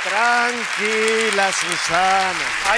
Tranquila, Susana. Ay,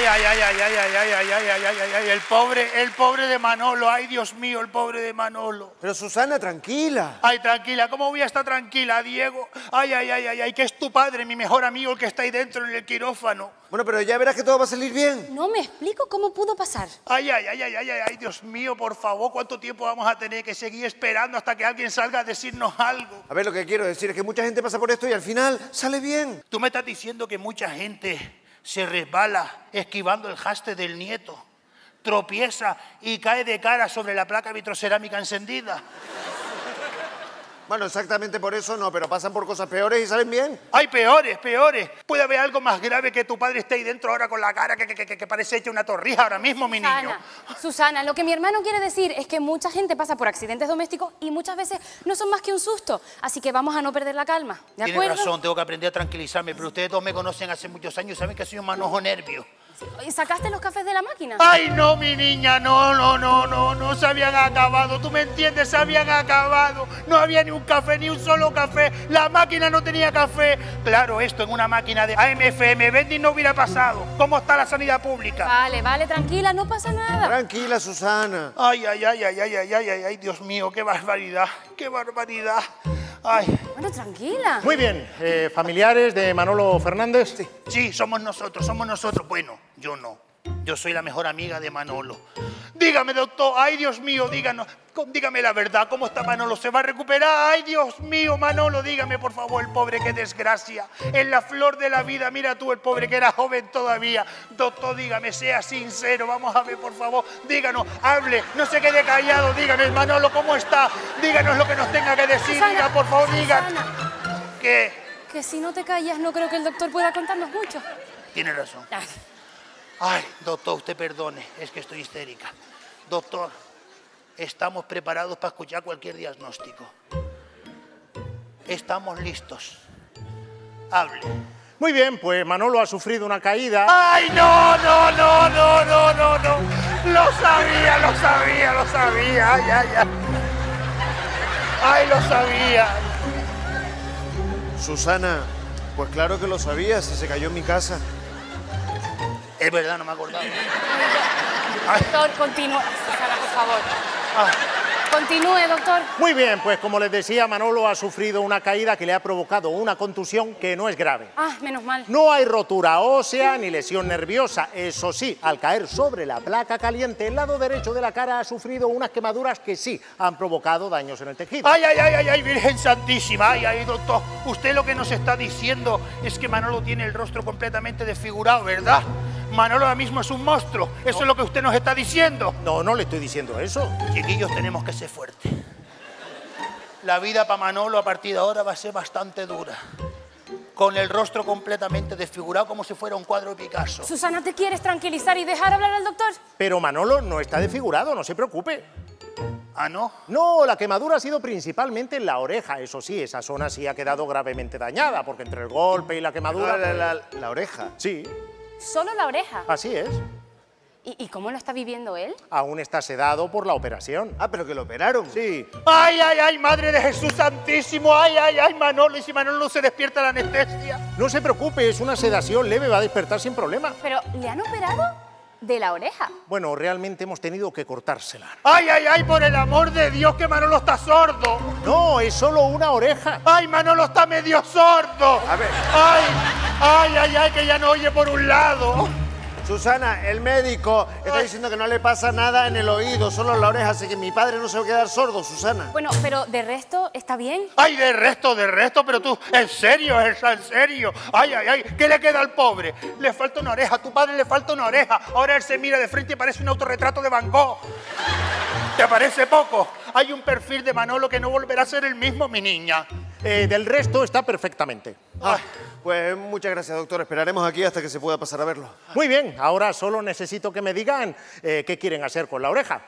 el pobre de Manolo. Ay, Dios mío, el pobre de Manolo. Pero Susana, tranquila. Ay, tranquila, ¿cómo voy a estar tranquila, Diego? Ay, que es tu padre, mi mejor amigo, el que está ahí dentro en el quirófano. Bueno, pero ya verás que todo va a salir bien. No me explico cómo pudo pasar. Ay, Dios mío, por favor, ¿cuánto tiempo vamos a tener que seguir esperando hasta que alguien salga a decirnos algo? A ver, lo que quiero decir es que mucha gente pasa por esto y al final sale bien. Tú me estás diciendo que mucha gente se resbala esquivando el haste del nieto, tropieza y cae de cara sobre la placa vitrocerámica encendida. Bueno, exactamente por eso no, pero pasan por cosas peores y salen bien. ¡Ay, peores! Puede haber algo más grave que tu padre esté ahí dentro ahora con la cara que parece hecha una torrija ahora mismo, mi niño. Susana, lo que mi hermano quiere decir es que mucha gente pasa por accidentes domésticos y muchas veces no son más que un susto. Así que vamos a no perder la calma, ¿de acuerdo? Tienes razón, tengo que aprender a tranquilizarme, pero ustedes dos me conocen hace muchos años y saben que soy un manojo nervio. ¿Y sacaste los cafés de la máquina? ¡Ay, no, mi niña! No, se habían acabado. ¿Tú me entiendes? Se habían acabado. No había ni un café, ni un solo café. La máquina no tenía café. Claro, esto en una máquina de AM/FM vending no hubiera pasado. ¿Cómo está la sanidad pública? Vale, tranquila, no pasa nada. Tranquila, Susana. Ay, Dios mío, qué barbaridad. Ay. Bueno, tranquila. Muy bien, familiares de Manolo Fernández. Sí, somos nosotros. Bueno, yo no. Yo soy la mejor amiga de Manolo. Dígame, doctor. Ay, Dios mío, dígame la verdad. ¿Cómo está Manolo? ¿Se va a recuperar? Ay, Dios mío, Manolo, dígame, por favor, el pobre, qué desgracia. En la flor de la vida, mira tú, el pobre que era joven todavía. Doctor, dígame, sea sincero. Vamos a ver, por favor. Díganos, hable, no se quede callado. Dígame, Manolo, ¿cómo está? Díganos lo que nos tenga que decir. Susana, diga, por favor, diga. ¿Qué? Que si no te callas, no creo que el doctor pueda contarnos mucho. Tiene razón. Ay, doctor, usted perdone, es que estoy histérica. Doctor, estamos preparados para escuchar cualquier diagnóstico. Estamos listos. Hable. Muy bien, pues Manolo ha sufrido una caída. ¡Ay, no! Lo sabía. Ay, lo sabía. Susana, pues claro que lo sabía, si se cayó en mi casa. Es verdad, no me acordaba. Doctor, continúe. Susana, por favor. Continúe, doctor. Muy bien, pues como les decía, Manolo ha sufrido una caída que le ha provocado una contusión que no es grave. Menos mal. No hay rotura ósea ni lesión nerviosa. Eso sí, al caer sobre la placa caliente, el lado derecho de la cara ha sufrido unas quemaduras que sí han provocado daños en el tejido. Ay, Virgen Santísima. Ay, doctor, usted lo que nos está diciendo es que Manolo tiene el rostro completamente desfigurado, ¿verdad? Manolo ahora mismo es un monstruo. ¿Eso es lo que usted nos está diciendo? No le estoy diciendo eso. Chiquillos, tenemos que ser fuertes. La vida para Manolo a partir de ahora va a ser bastante dura. Con el rostro completamente desfigurado como si fuera un cuadro de Picasso. Susana, ¿te quieres tranquilizar y dejar hablar al doctor? Pero Manolo no está desfigurado, no se preocupe. ¿Ah, no? No, la quemadura ha sido principalmente en la oreja. Eso sí, esa zona sí ha quedado gravemente dañada, porque entre el golpe y la quemadura... La oreja. Sí. Solo la oreja. Así es. ¿Y cómo lo está viviendo él? Aún está sedado por la operación. Pero que lo operaron. Sí. Ay, Madre de Jesús Santísimo. Ay, Manolo. ¿Y si Manolo no se despierta la anestesia? No se preocupe, es una sedación leve, va a despertar sin problema. ¿Pero le han operado de la oreja? Bueno, realmente hemos tenido que cortársela. Ay, por el amor de Dios, que Manolo está sordo. No, es solo una oreja. Ay, Manolo está medio sordo. A ver. Ay, que ya no oye por un lado. Susana, el médico está diciendo que no le pasa nada en el oído, solo en la oreja, así que mi padre no se va a quedar sordo, Susana. Bueno, pero de resto, ¿está bien? Ay, de resto, pero tú, en serio, Elsa, en serio. Ay, ¿qué le queda al pobre? Le falta una oreja, a tu padre le falta una oreja. Ahora él se mira de frente y parece un autorretrato de Van Gogh. ¿Te parece poco? Hay un perfil de Manolo que no volverá a ser el mismo, mi niña. Del resto está perfectamente. Pues muchas gracias, doctor. Esperaremos aquí hasta que se pueda pasar a verlo. Muy bien, ahora solo necesito que me digan qué quieren hacer con la oreja.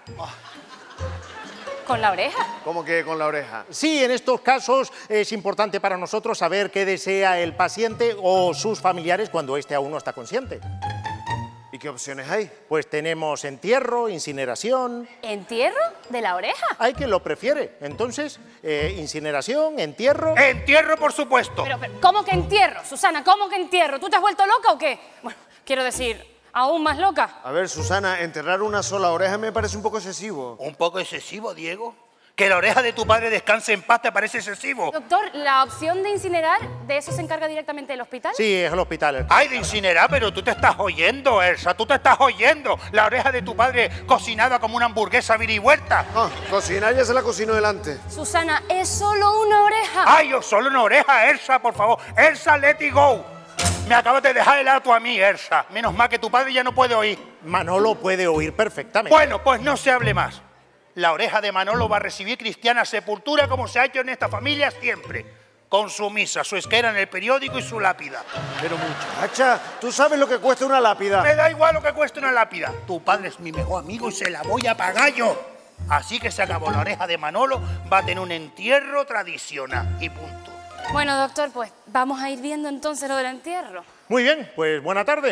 ¿Con la oreja? ¿Cómo que con la oreja? Sí, en estos casos es importante para nosotros saber qué desea el paciente o sus familiares cuando éste aún no está consciente. ¿Y qué opciones hay? Pues tenemos entierro, incineración. ¿Entierro de la oreja? Hay quien lo prefiere. Entonces, incineración, entierro. Entierro, por supuesto. Pero, ¿cómo que entierro? Susana, ¿cómo que entierro? ¿Tú te has vuelto loca o qué? Bueno, quiero decir, aún más loca. A ver, Susana, enterrar una sola oreja me parece un poco excesivo. ¿Un poco excesivo, Diego? ¿Que la oreja de tu padre descanse en paz te parece excesivo? Doctor, la opción de incinerar, ¿de eso se encarga directamente el hospital? Sí, es el hospital. Ay, de incinerar, pero tú te estás oyendo, Elsa, tú te estás oyendo. La oreja de tu padre cocinada como una hamburguesa virivuelta. Ah, cocinar ya se la cocinó delante. Susana, es solo una oreja. Ay, yo solo una oreja, Elsa, por favor. Elsa, let it go. Me acabas de dejar helado tú a mí, Elsa. Menos mal que tu padre ya no puede oír. Manolo puede oír perfectamente. Bueno, pues no se hable más. La oreja de Manolo va a recibir cristiana sepultura como se ha hecho en esta familia siempre. Con su misa, su esquera en el periódico y su lápida. Pero muchacha, ¿tú sabes lo que cuesta una lápida? Me da igual lo que cueste una lápida. Tu padre es mi mejor amigo y se la voy a pagar yo. Así que se acabó. La oreja de Manolo va a tener un entierro tradicional y punto. Bueno, doctor, pues vamos a ir viendo entonces lo del entierro. Muy bien, pues buena tarde.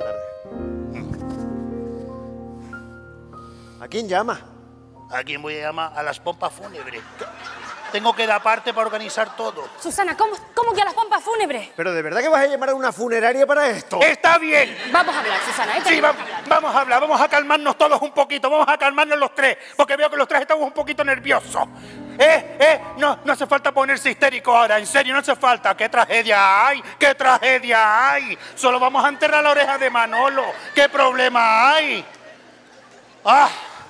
¿A quién llama? ¿A quién voy a llamar? A las pompas fúnebres. Tengo que dar parte para organizar todo. Susana, ¿cómo que a las pompas fúnebres? ¿Pero de verdad que vas a llamar a una funeraria para esto? ¡Está bien! Vamos a hablar, Susana. Sí, vamos a hablar, vamos a calmarnos todos un poquito, vamos a calmarnos los tres, porque veo que los tres estamos un poquito nerviosos. No hace falta ponerse histérico ahora, en serio, no hace falta. ¡Qué tragedia hay! ¡Qué tragedia hay! Solo vamos a enterrar la oreja de Manolo. ¿Qué problema hay? ¡Ah!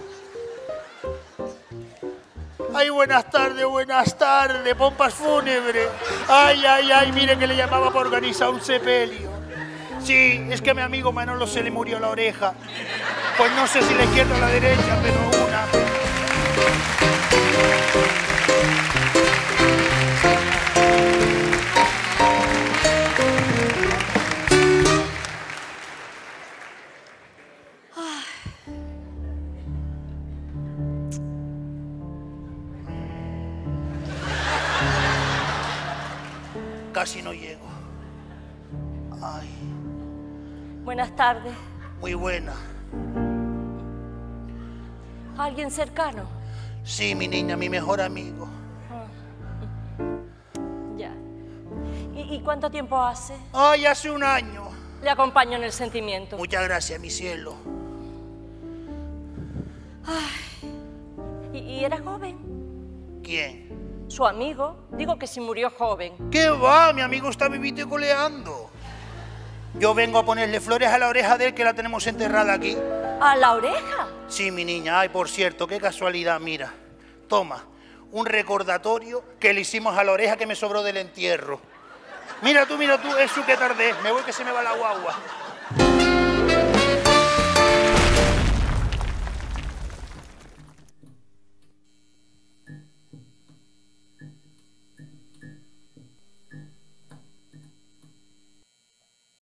Ay, buenas tardes, pompas fúnebres. Ay, mire que le llamaba para organizar un sepelio. Sí, es que a mi amigo Manolo se le murió la oreja. Pues no sé si la izquierda o la derecha, pero una. Casi no llego. Ay, Buenas tardes. muy buena. ¿Alguien cercano? Sí, mi niña, mi mejor amigo. Ya. ¿Y cuánto tiempo hace? Ay, hace un año. Le acompaño en el sentimiento. Muchas gracias, mi cielo. ¿Y era joven? ¿Quién? Su amigo. Digo que si murió joven. ¿Qué va? Mi amigo está vivito y coleando. Yo vengo a ponerle flores a la oreja de él, que la tenemos enterrada aquí. ¿A la oreja? Sí, mi niña. Ay, por cierto, qué casualidad, mira. Toma, un recordatorio que le hicimos a la oreja que me sobró del entierro. Mira tú, es su que tardé. Me voy que se me va la guagua.